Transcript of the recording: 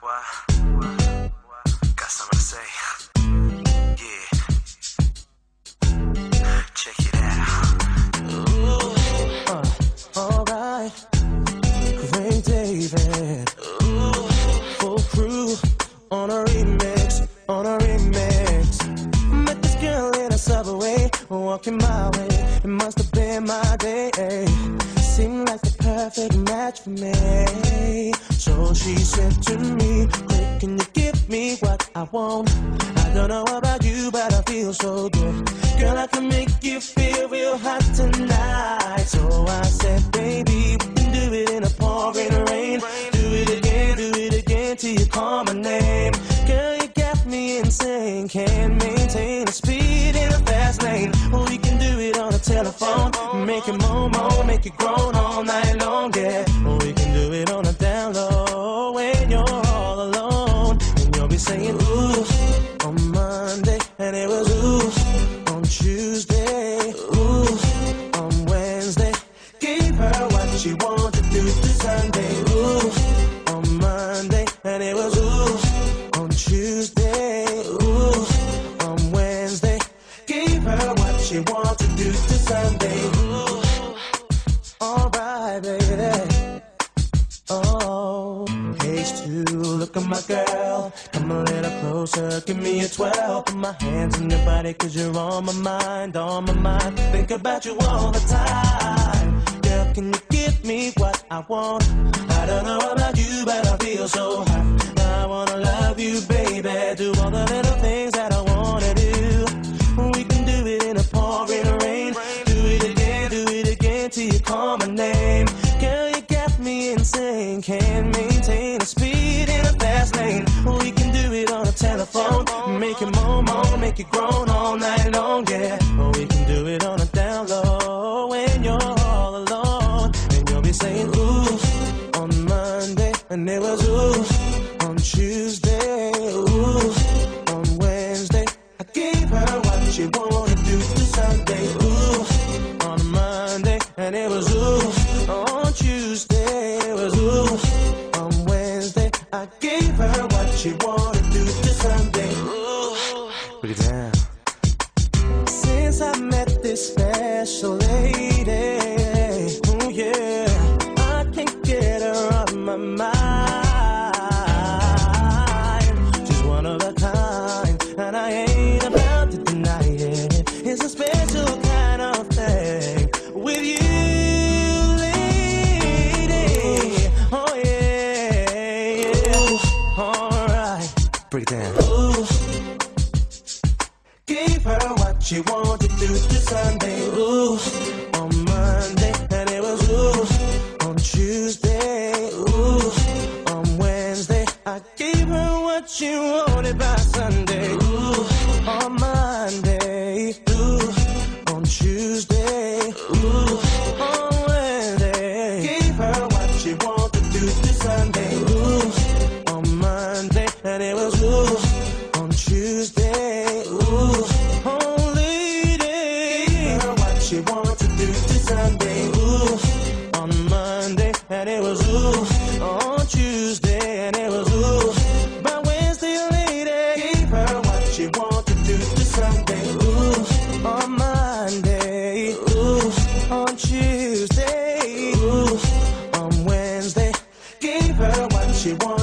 Got something to say. Yeah. Check it out. Alright. Ray David. Full crew on a remix. Met this girl in a subway, walking my way. It must have been my day. Seemed like the perfect match for me. So she said to me, quick, can you give me what I want? I don't know about you, but I feel so good. Girl, I can make you feel real hot tonight. So I said, baby, we can do it in a pouring rain. Do it again till you call my name. Girl, you got me insane. Can't maintain the speed in a fast lane. We can do it on the telephone. Make it more, make it grown all night long, yeah. We can do it on the down low when you're all alone. And you'll be saying, ooh, on Monday. And it was ooh, on Tuesday. Ooh, on Wednesday. Gave her what she wanted to do Sunday. Ooh, on Monday. And it was ooh, on Tuesday. Ooh, on Wednesday. Gave her what she wanted to do Sunday. Ooh, alright, baby. Oh, H2, look at my girl. Come a little closer, give me a 12. Put my hands on your body, cause you're on my mind, on my mind. Think about you all the time. Girl, can you give me what I want? I don't know about you, but I feel so hot. I wanna love you, baby. Do all the little things that I wanna do. We can do it in a pouring rain. Do it again till you call my name. Girl, you got me insane. Can't maintain the speed in a fast lane. We can do it on the telephone. Make it more, make it grown all night long, yeah. We can do it on the down low when you're all alone. And you'll be saying, ooh, on Monday. And it was ooh, on Tuesday. Ooh, on Wednesday. I gave her what she wanted to do Sunday. Ooh, on Monday. And it was ooh, on Tuesday. It was ooh, on Wednesday. I gave her what she wanted to do Sunday. Ooh, break it down. Since I met this special lady, ooh yeah, I can't get her off my mind. She's one of a kind, and I ain't about to deny it. It's a special kind of thing with you, lady. Oh yeah, yeah. Alright, break it down. Ooh, gave her what she wanted to do Sunday. Ooh, on Monday. And it was ooh, on Tuesday. Ooh, on Wednesday. I gave her what she wanted by Sunday. Ooh, on Monday. Ooh, on Tuesday. Ooh, on Wednesday. Gave her what she wanted to do Sunday. Ooh, on Monday. And it was ooh, on Tuesday. Ooh, oh lady. Gave her what she wanted to do Sunday. Ooh, on Monday. And it was ooh, on Tuesday. And it was ooh, by Wednesday, lady. Gave her what she wanted to do Sunday. Ooh, on Monday. Ooh, on Tuesday. Ooh, on Wednesday. Gave her what she wanted.